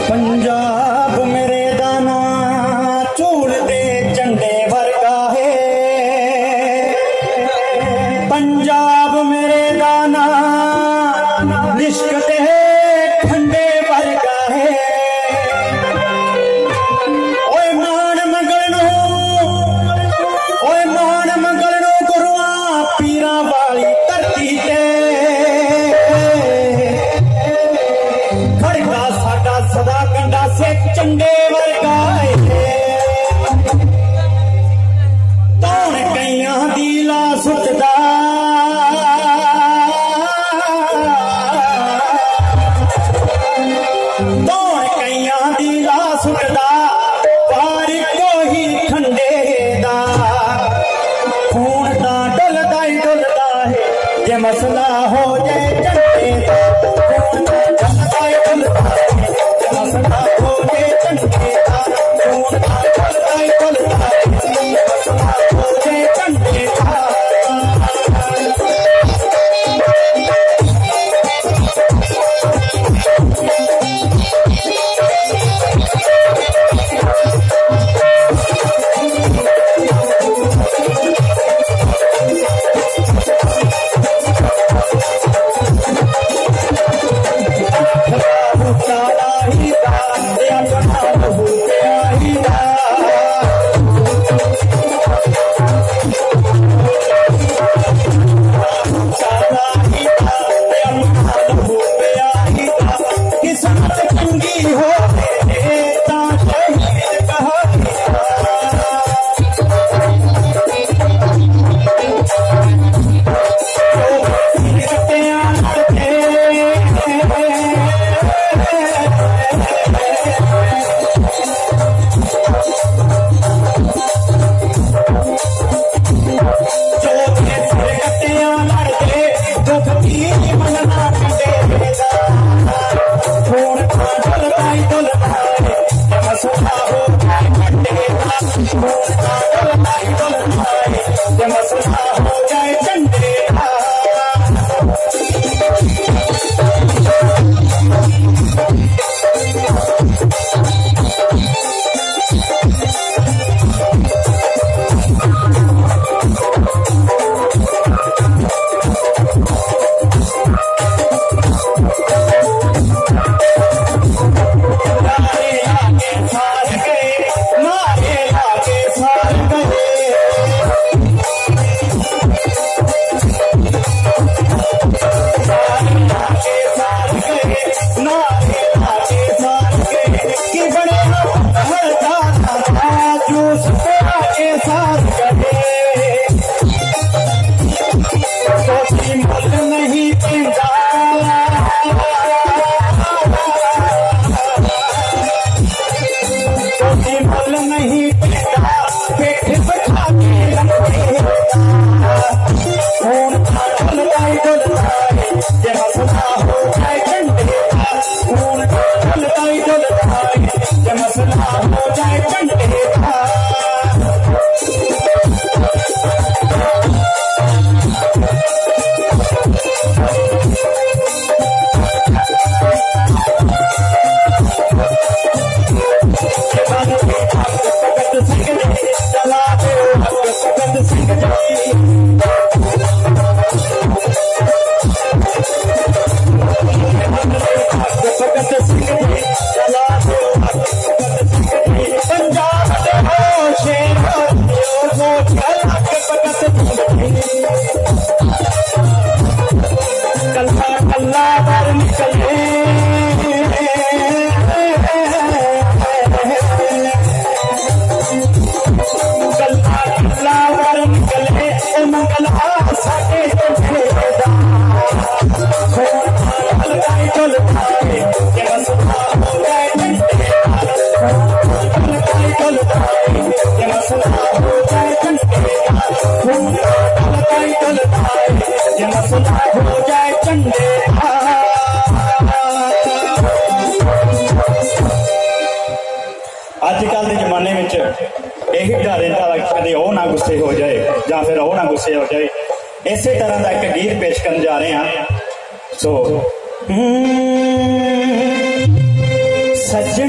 पंजाब मेरे दाना चूड़ दे झंडे वर्गा है, पंजाब मेरे दाना निष्क दे ठंडे वर्गा है। ओए मान मंगल नो गुरुआ पीरा वाली धरती ते खड़का साडा सदा कंडा से चंडे वर्गा है। तौण कईयां दी ला सुटदा मसला हो जाए चंडे का, मसला हो जाए चंडे का, मसला हो जाए चंडे का। अजकल के जमाने में यही डर कदे वो ना गुस्से हो जाए या फिर वो ना गुस्से हो जाए। इस तरह का एक गीत पेश करने जा रहे हैं। सो सज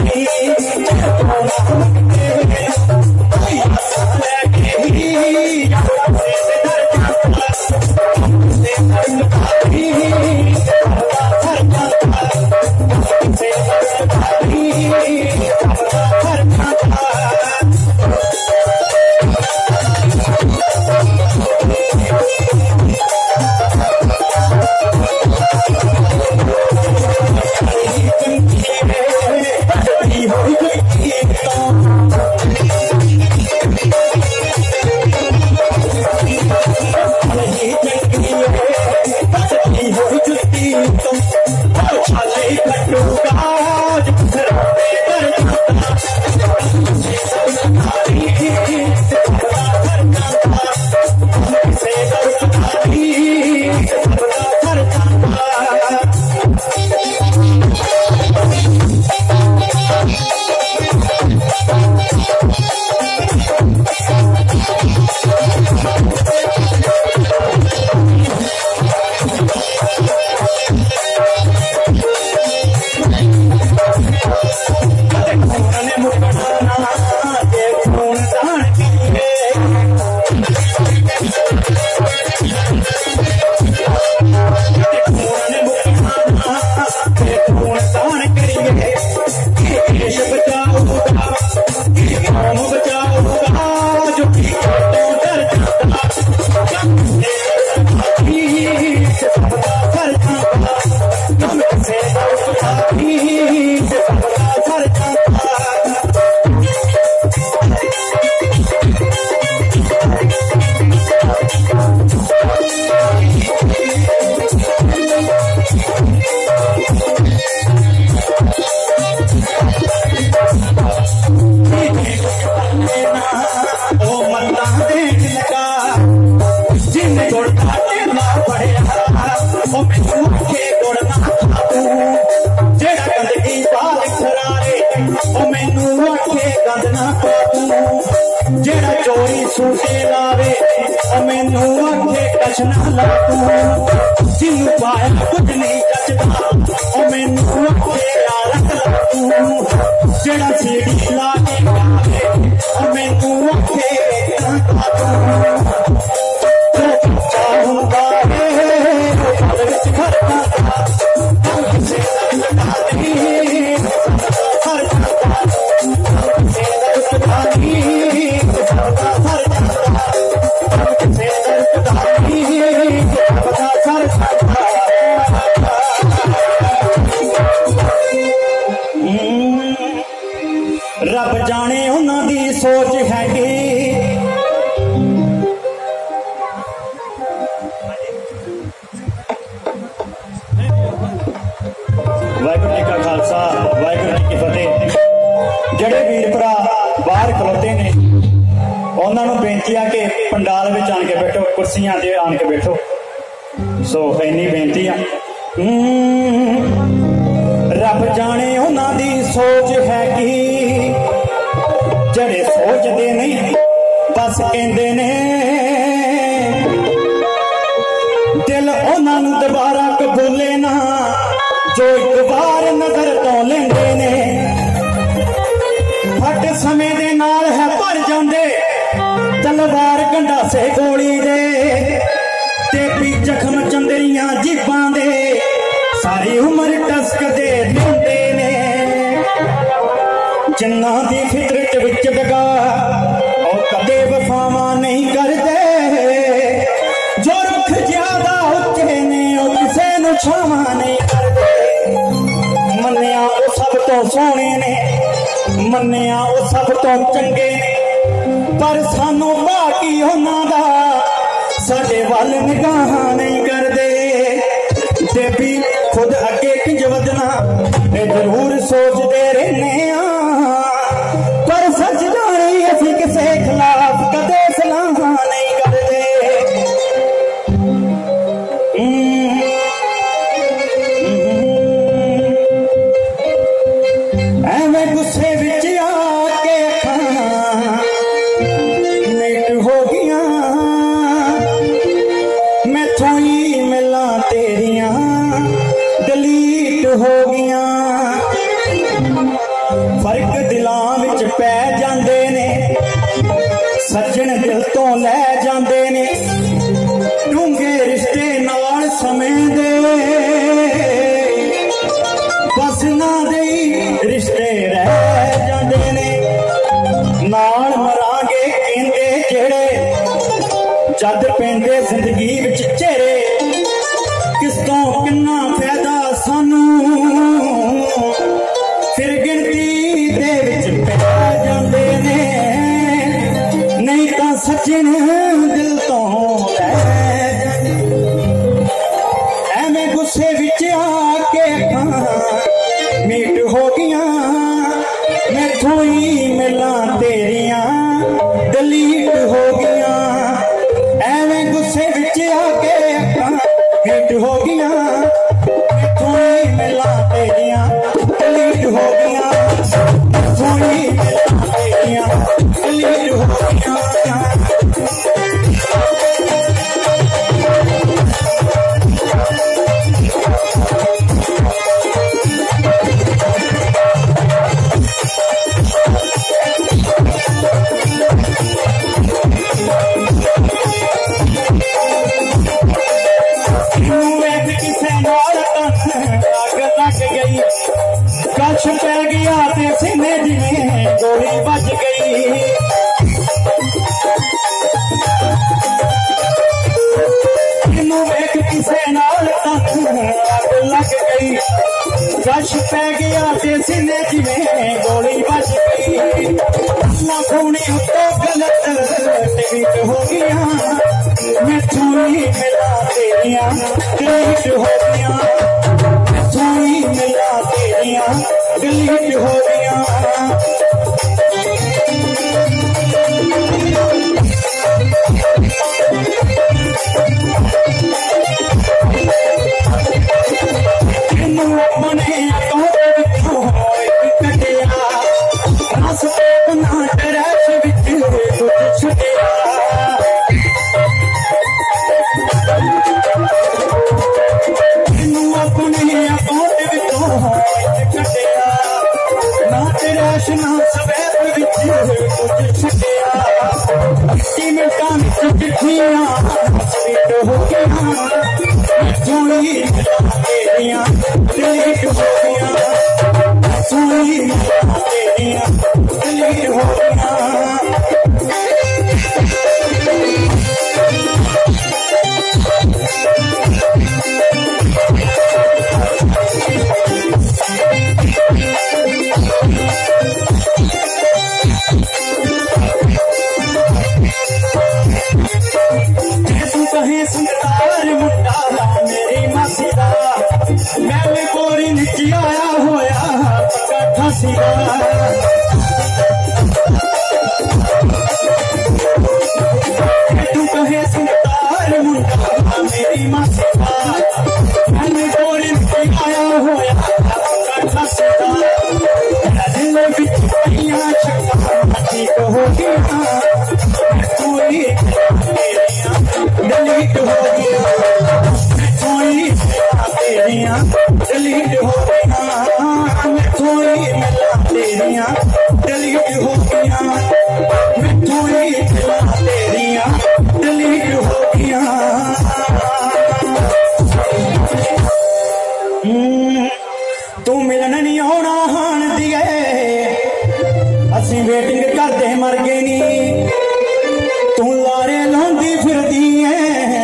जेड़ा चोरी सूटे लावे मैनू आखे कछ ना ला तू जिन्नू पाया कुछ नहीं जचदा मैनू आखे रख ला तू जेड़ा सीढ़ी ला के गावे मैनू आखे चाहूंगा रब जाने उन्हां दी सोच हैगी वाहिगुरू जी का खालसा वाहिगुरू जी की फतेह। जेड़े वीर भरा बाहर खलोते ने उन्होंने बेनती है कि पंडाल में आन के बैठो कुर्सियां ते आन के बैठो। सो इन्नी बेनती है रब जाने उन्हां दी सोच हैगी जड़े सोचते नहीं बस कहते ने दिल उन्होंने दोबारा कबूले ना जो एक बार नजर तो लेंदे ने फट समय दे नाल है भर जांदे तलवार गंडासे गोली दे ते भी जख्म चंदरियां जीबां दे सारी उम्र टसकदे रहिंदे ने जिन्ना दी फितरत विच दगा और कदे वफावा नहीं करदे जो रुख ज्यादा उच्चे ने और किसे नू छावा नहीं करदे मन्निया वो सब तो सोहणे ने मन्निया वो सब तो चंगे पर सानू बाकी उन्हां दा साडे वल निगाह नहीं करदे ते भी खुद अगे किंज वधना ते जरूर सोचदे रहने पर सच जाने असी किसे खिलाफ कदे सलाह नहीं करते। एवें गुस्से विच आके नेट हो गया मैथों ही मिला तेरियां डिलीट हो गया फर्क दिलां विच पै जांदे ने, सज्जन दिल तो लै जांदे ने, डूंगे रिश्ते नाल समय दे बस ना दे रिश्ते रह जांदे ने। नाल मरांगे कहंदे जेड़े जद पेंदे जिंदगी विच चेहरे, किस तो किन्ना फायदा सानू फिर गिनती दे विच पै जांदे ने, नहीं तां सज्जन दिल तो लै जांदे। एवें गुस्से विच आके मीट हो गियां, मैथों ही मिलां तेरियां दलीट हो गियां। एवें गुस्से विच आके मीट हो गियां, मैथों ही मिलां तेरियां दलीट हो गियां, मैथों ही मिलां तेरियां दलीट हो गियां। कछ पै गया ते सीने जिवें गोली बज गई, मैनू वेख किसे नाल अग लग गई। कछ पै गया ते सीने जिवें गोली बज गई, खूनी उत्ते गलत टिकट हो गया, मैथों ही मिला तेरियां डिलीट हो गया, मैथों ही मिला तेरियां डिलीट हो गया। अपने कटिया रास्ते बना ट्रैश विच कुछ छुटिया, अपने अकाउंट विचों कटिया ना ट्रैश ना सवैप विच कुछ छुटिया। 20 मिनटां विच चिट्ठियां स्वीट हो गईयां, मैथों ही मिला तेरियां डिलीट हो गईयां, मैथों ही मिला तेरियां डिलीट हो गईयां। संगदार मुंडा मेरी मासी दा, मैं भी गोरी निच आया होया पक्का फांसी दा। तू कहे संगदार मुंडा मेरी मासी दा, मैं भी गोरी निच आया होया पक्का फांसी दा। दिल विच पईयां शक्कां ठीक हो गईयां, मैथों ही डिलीट हो गया, मैथों ही मिला तेरियां डिलीट हो गया, मैथों ही मिला तेरियां डिलीट हो गया, मैथों ही मिला तेरियां डिलीट हो गया। तू मिलन नहीं आना हान दिए, असीं वेटिंग करदे मर गए नी, तू लारे लांदी फिरदी है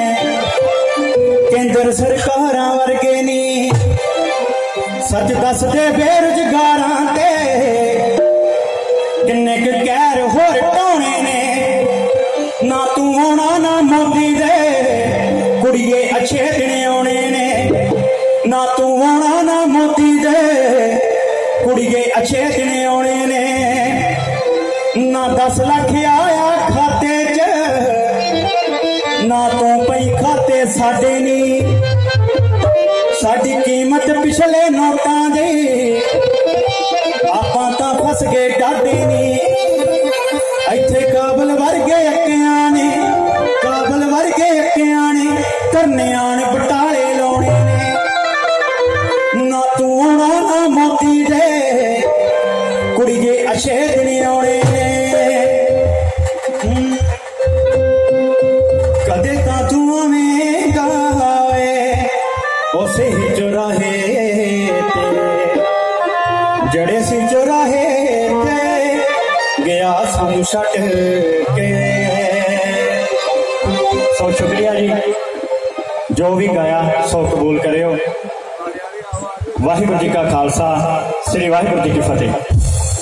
केंद्र सरकारां वर्गे नी। सच दस दे बेरोजगारां ते किन्ने क गैर होर टौने ने, ना तू आना ना मोदी दे कुड़िए अच्छे दिन आने ने, ना तू आना ना मोदी दे कुड़िए अच्छे दिन आने ने। ना 10 लाख आया खाते च, ना तू पई खाते साडे नी, साडी कीमत पिछले नोटां दी आपां तां फस गए डाडे नी। इत्थे काबल वर्गे अक्कियां ने, काबल वर्गे अक्कियां ने करने आन बटाले लाने ने, ना तू आना ना मोदी दे कुड़ी अच्छे दिन आने कदे ता तू आवेगा उसे ही चौराहे जड़े सी चौराहे गया सानू छट के। सो शुक्रिया जी, जो भी गाया सो कबूल करियो। वाहिगुरू जी का खालसा, श्री वाहिगुरू जी की फतेह।